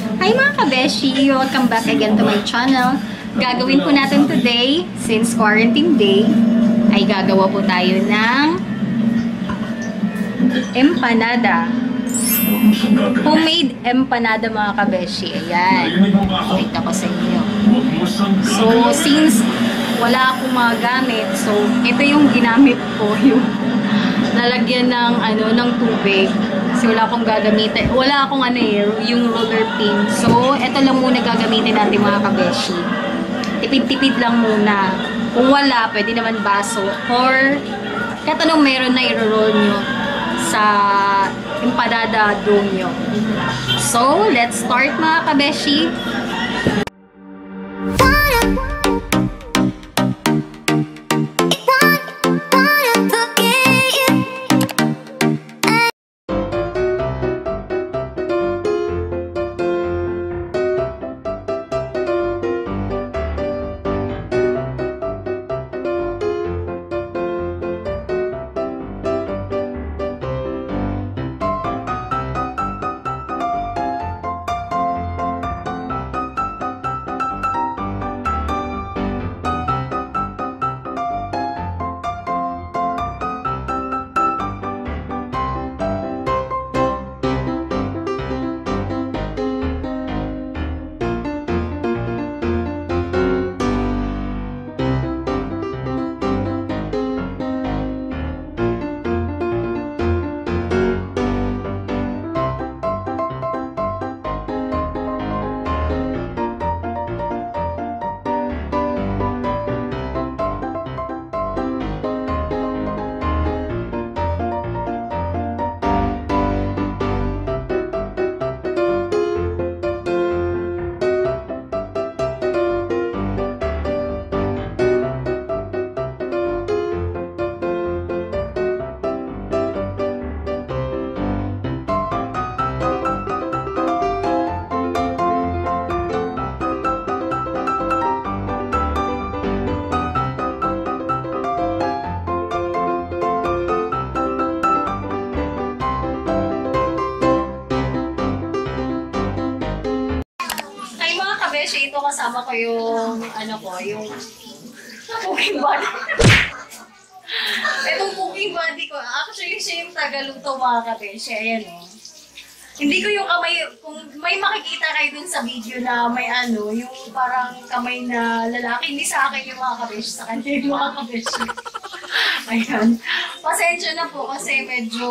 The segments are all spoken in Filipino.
Hi mga kabeshi! Welcome back again to my channel. Gagawin po natin today, since quarantine day, ay gagawa po tayo ng empanada. Homemade empanada mga kabeshi. Ayan. Pakita ko sa inyo. So, since wala akong mga gamit, so ito yung ginamit ko, yung lalagyan ng tubig. Kasi wala akong gagamitin. Wala akong yung roller pin. So, ito lang muna gagamitin natin mga kabeshi. Tipid-tipid lang muna. Kung wala, pwede naman baso. Or, kahit anong meron na i-roll nyo sa empanada dough nyo. So, let's start mga kabeshi. Ito kasama ko yung yung cooking buddy. Itong cooking buddy ko, actually siya yung tagaluto mga kabeshi. Ayan o. Hindi ko yung kamay, kung may makikita kayo dun sa video na may yung parang kamay na lalaki, hindi sa akin yung mga kabeshi, sa kanya yung mga kabeshi. Ayan. Pasensya na po kasi medyo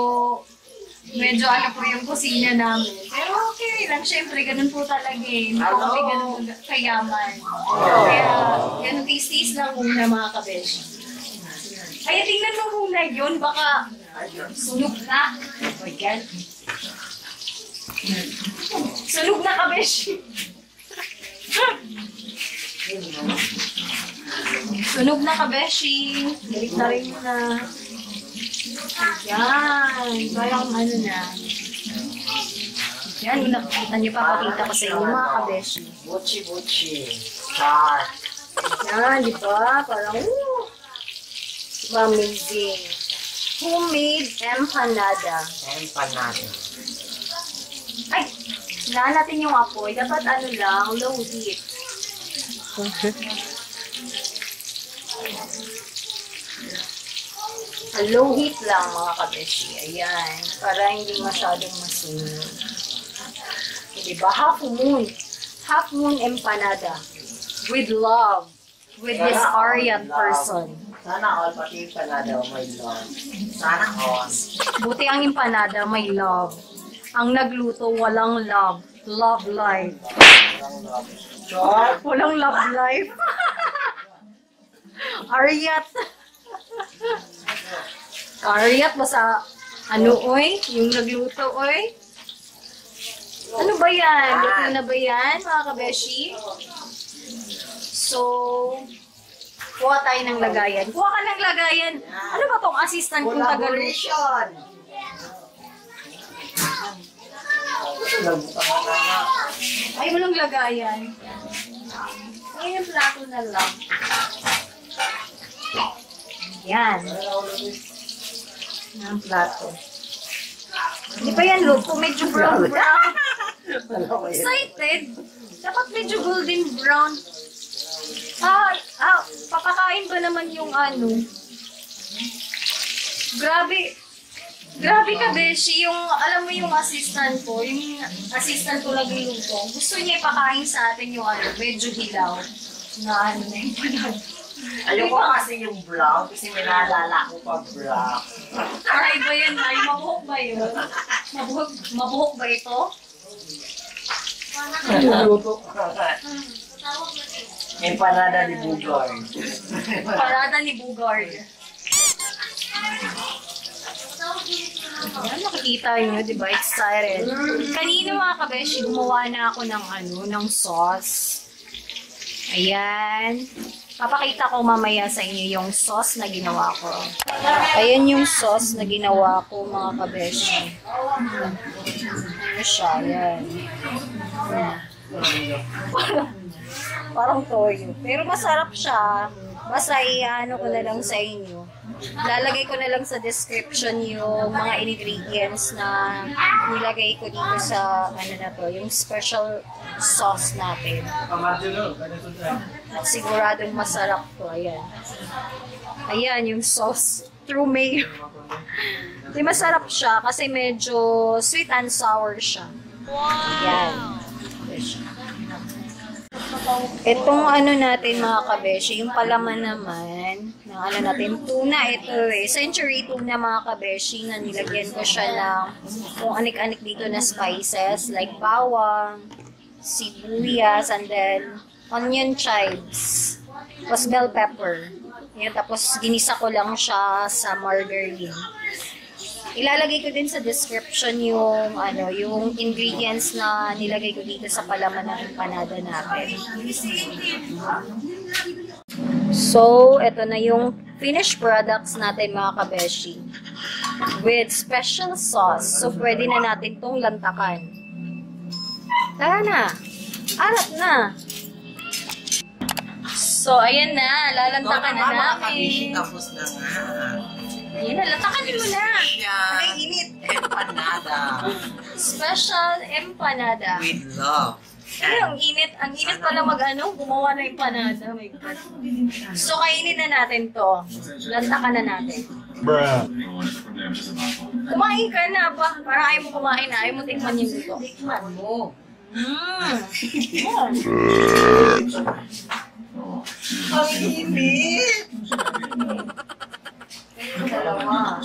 po yung kusina namin. Pero okay lang, syempre, ganun po talaga eh. Hindi po kami ganun kayaman. Kaya, ganun tis-tis lang muna mga kabeshi. Kaya tingnan mo muna yun, baka sunog na. O yan. Sunog na kabeshi. Sunog na kabeshi. Balik na rin muna. Ayan. Parang na. Yan, nakikita niyo pa, pakita ko sa inyo mga kabeshi. Buchi-buchi. Char. Yan, di ba? Parang, amazing. Homemade empanada. Empanada. Ay, hinaan natin yung apoy. Dapat lang, low heat. Low heat lang mga kabeshi. Ayan. Para hindi masyadong masunog. Diba? Half moon. Half moon empanada. With love. With this Aryan person. Sana all pati empanada may love. Sana all. Buti ang empanada may love. Ang nagluto walang love. Love life. Walang love. Char. Walang love life. Aryat. Aryat, basta oy? Yung nagluto, oy? Ano ba yan? Luto na ba yan, mga kabeshi? So, kuha tayo ng lagayan. Kuha ka ng lagayan. Ano ba tong assistant kong tagaluto? Ay, walang lagayan. Ay, yung plato na lang. Yan. Ang plato. Hindi pa yan luto. Medyo brown. Excited. Dapat medyo golden brown. Papakain ba naman yung ano? Grabe ka, Beshi. Yung, alam mo yung assistant ko nagluluto. Gusto niya ipakain sa atin yung ano, medyo hilaw. Na ano na yung panad. Ayoko kasi yung brown kasi may naalala ko pag brown. Aray ba yan? Ay, mabuhok ba yun? Mabuhok ba ito? Empanada ni Bugard. Parada ni Bugard. Ayan, nakikita nyo, di ba? Excited. Kanina mga kabeshi, gumawa na ako ng sauce. Ayan. Papakita ko mamaya sa inyo yung sauce na ginawa ko. Ayan yung sauce na ginawa ko mga kabeshi. Ano siya? Ayan. Parang toyo. Pero masarap siya. Basta i-ano ko na lang sa inyo. Lalagay ko na lang sa description yung mga ingredients na nilagay ko dito sa ano na to, yung special sauce natin. At siguradong masarap to. Ayan. Ayan yung sauce. True mayo. Di masarap siya kasi medyo sweet and sour siya. Ayan. Itong ano natin mga kabeshi, yung palaman naman, ng ano natin, tuna ito century tuna mga kabeshi, na nilagyan ko siya ng kung anik-anik dito na spices, like bawang, sibuyas, and then onion chives, tapos bell pepper. Yan, tapos ginisa ko lang siya sa margarine. Ilalagay ko din sa description yung ano, yung ingredients na nilagay ko dito sa palaman ng empanada natin. So, ito na yung finished products natin mga kabeshi. With special sauce. So, pwede na natin tong lantakan. Tara na. Arat na. So, ayan na. Lalantakan na namin. Tapos na nga. Ayan na, latakan mo na. Ay, init. Empanada. Special empanada. With love. Ay, ang init pala gumawa ng empanada. Oh my God. So, kainin na natin to. Lantakan na natin. Bruh. Kumain ka na ba? Parang ayaw mo kumain na. Ayaw mo tikman yung luto. Tikman mo. Ang init. Dalawa.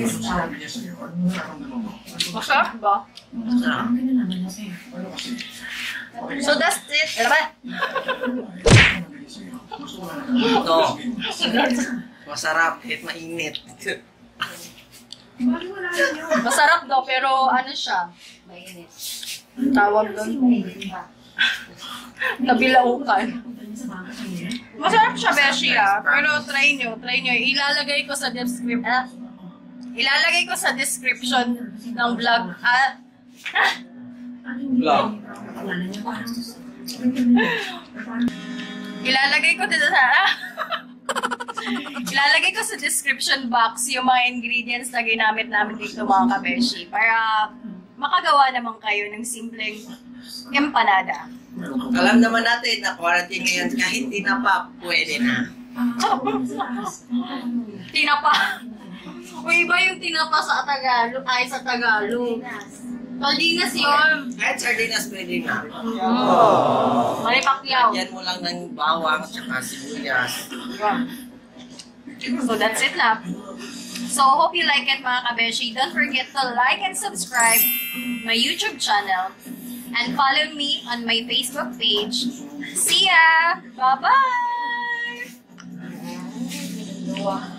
Masarap ba? So that's it. Ano ba? Ito. Masarap kahit mainit. Masarap daw, pero ano siya? Mainit. Tawag doon. Nabilaukan. Masarap siya, Beshi, pero try nyo. Ilalagay ko sa description ng vlog. Ilalagay ko sa description box yung mga ingredients na ginamit namin dito mga kabeshi para makagawa naman kayo ng simpleng empanada. Alam naman natin na quarantine ngayon kahit tinapa, pwede na. Tinapa. O iba yung tinapa sa Tagalog. Ay, sa Tagalog. Sardinas yun. Kahit sardinas pwede na. Malipakyaw. Yan mo lang ng bawang at sibuyas. So that's it na. So hope you like it mga kabeshi. Don't forget to like and subscribe my YouTube channel. And follow me on my Facebook page. See ya! Bye-bye!